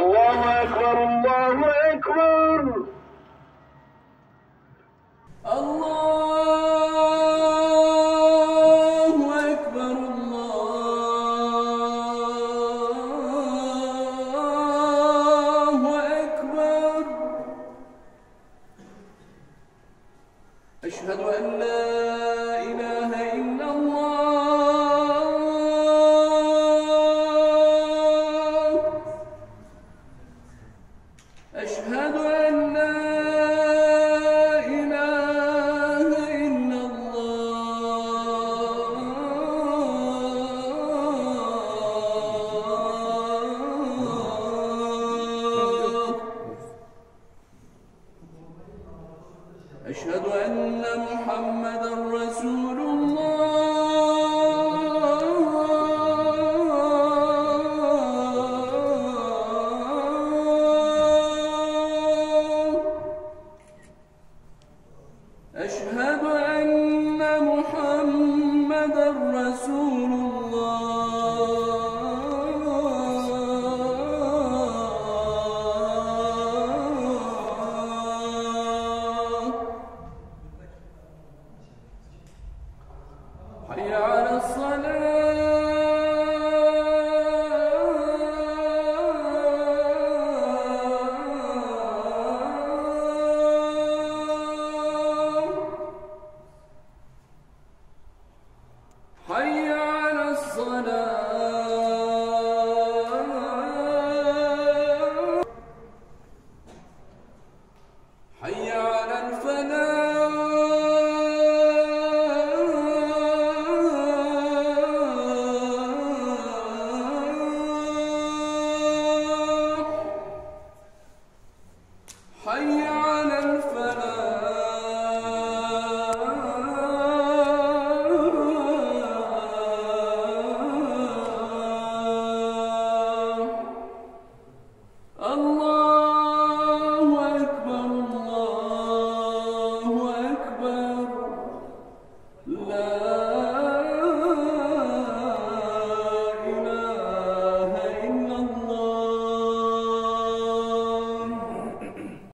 الله أكبر الله أكبر. أشهد أن لا إله إلا الله. أشهد أن لا إله إلا الله. أشهد أن محمدًا رسول الله. أشهد أن محمدًا رسول الله. حي على الصلاة. حي على الصلاة. حي على الفلاح. حي على الفلاح. الله أكبر الله أكبر. لا